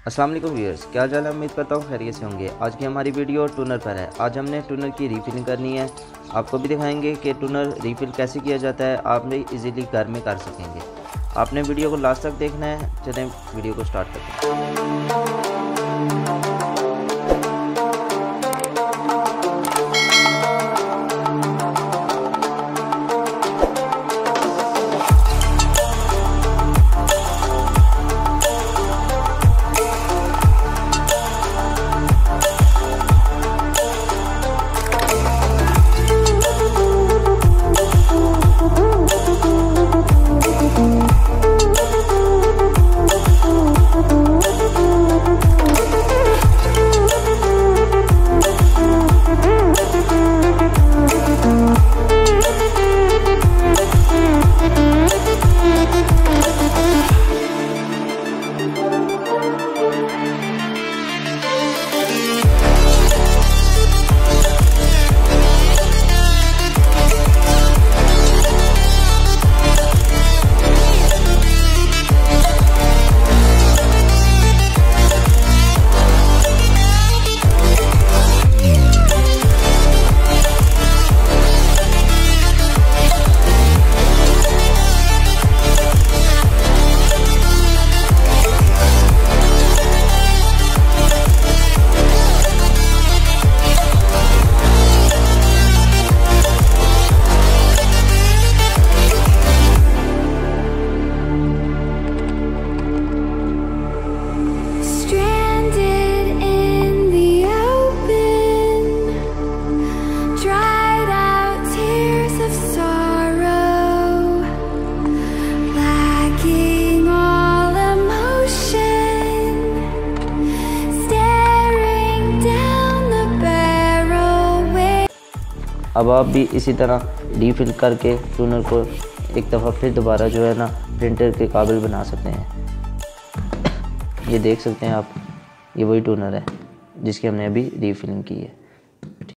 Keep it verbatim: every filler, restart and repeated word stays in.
अस्सलाम वालेकुम व्यूअर्स, क्या हाल है। उम्मीद करता हूँ खैरियत से होंगे। आज की हमारी वीडियो टूनर पर है। आज हमने टूनर की रीफिलिंग करनी है। आपको भी दिखाएंगे कि टूनर रीफिल कैसे किया जाता है, आप भी इजीली घर में कर सकेंगे। आपने वीडियो को लास्ट तक देखना है। चलें वीडियो को स्टार्ट करते हैं। अब आप भी इसी तरह रीफिल करके टूनर को एक दफ़ा फिर दोबारा जो है ना प्रिंटर के काबिल बना सकते हैं। ये देख सकते हैं आप, ये वही टूनर है जिसकी हमने अभी रीफिलिंग की है।